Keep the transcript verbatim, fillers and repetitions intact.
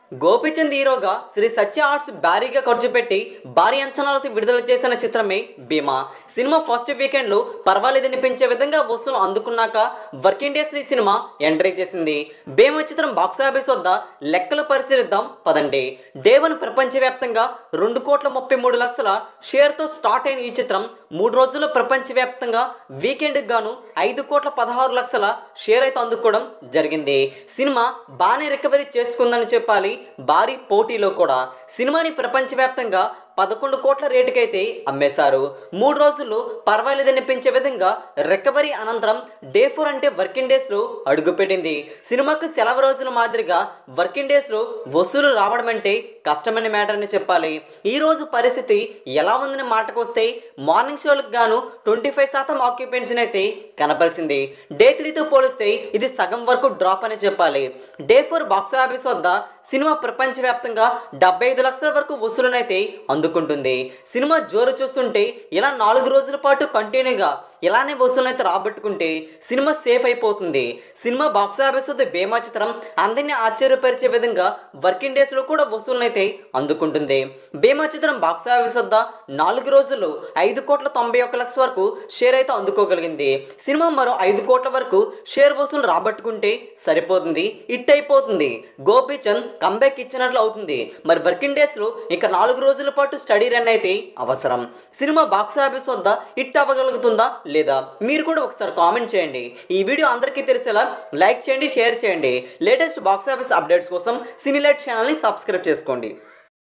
గోపీచంద్ హీరోగా శ్రీ సత్య ఆర్ట్స్ భారీగా ఖర్చు పెట్టి భారీ అంచనాలతో విడుదల చేసిన చిత్రమే భీమా. సినిమా ఫస్ట్ వీకెండ్లో పర్వాలేదనిపించే విధంగా వసూలు అందుకున్నాక వర్కింగ్ డేస్ ఈ సినిమా ఎంట్రీ చేసింది. భీమా చిత్రం బాక్సాఫీస్ వద్ద లెక్కలు పరిశీలిద్దాం పదండి. డే వన్ ప్రపంచవ్యాప్తంగా రెండు కోట్ల ముప్పై మూడు లక్షల షేర్తో స్టార్ట్ అయిన ఈ చిత్రం మూడు రోజుల్లో ప్రపంచవ్యాప్తంగా వీకెండ్కి గాను ఐదు కోట్ల పదహారు లక్షల షేర్ అయితే అందుకోవడం జరిగింది. సినిమా బాగానే రికవరీ చేసుకుందని చెప్పాలి. భారీ పోటీలో కూడా సినిమాని ప్రపంచవ్యాప్తంగా పదకొండు కోట్ల రేటుకైతే అమ్మేశారు. మూడు రోజుల్లో పర్వాలేదనిపించే విధంగా రికవరీ అనంతరం డే ఫోర్ అంటే వర్కింగ్ డేస్లో అడుగుపెట్టింది. సినిమాకు సెలవు రోజుల మాదిరిగా వర్కింగ్ డేస్లో వసూలు రావడం అంటే కష్టమైన మ్యాటర్ అని చెప్పాలి. ఈరోజు పరిస్థితి ఎలా ఉందని మాటకొస్తే మార్నింగ్ షోలకు గాను ట్వంటీ ఫైవ్ శాతం ఆక్యుపెన్సీని అయితే కనపరిచింది. డే త్రీతో పోలిస్తే ఇది సగం వరకు డ్రాప్ అని చెప్పాలి. డే ఫోర్ బాక్స్ ఆఫీస్ వద్ద సినిమా ప్రపంచవ్యాప్తంగా డెబ్బై ఐదు లక్షల వరకు వసూలునైతే అందుకుంటుంది. సినిమా జోరు చూస్తుంటే ఇలా నాలుగు రోజుల పాటు కంటిన్యూగా ఇలానే వసూలునైతే రాబట్టుకుంటే సినిమా సేఫ్ అయిపోతుంది. సినిమా బాక్స్ ఆఫీస్ వద్ద భీమా చిత్రం అందరినీ ఆశ్చర్యపరిచే విధంగా వర్కింగ్ డేస్లో కూడా వసూలునైతే అందుకుంటుంది. భీమా చిత్రం బాక్స్ ఆఫీస్ వద్ద నాలుగు రోజుల్లో ఐదు కోట్ల తొంభై ఒక్క లక్షల వరకు షేర్ అయితే అందుకోగలిగింది. సినిమా మరో ఐదు కోట్ల వరకు షేర్ వసూలు రాబట్టుకుంటే సరిపోతుంది, హిట్ అయిపోతుంది. గోపీచంద్ కంబ్యాక్ ఇచ్చినట్లు అవుతుంది. మరి వర్కింగ్ డేస్లో ఇక నాలుగు రోజుల పాటు స్టడీ రన్ అయితే అవసరం. సినిమా బాక్స్ ఆఫీస్ వద్ద హిట్ అవ్వగలుగుతుందా లేదా మీరు కూడా ఒకసారి కామెంట్ చేయండి. ఈ వీడియో అందరికీ తెలిసేలా లైక్ చేయండి, షేర్ చేయండి. లేటెస్ట్ బాక్స్ ఆఫీస్ అప్డేట్స్ కోసం సినీలైట్ ఛానల్ని సబ్స్క్రైబ్ చేసుకోండి.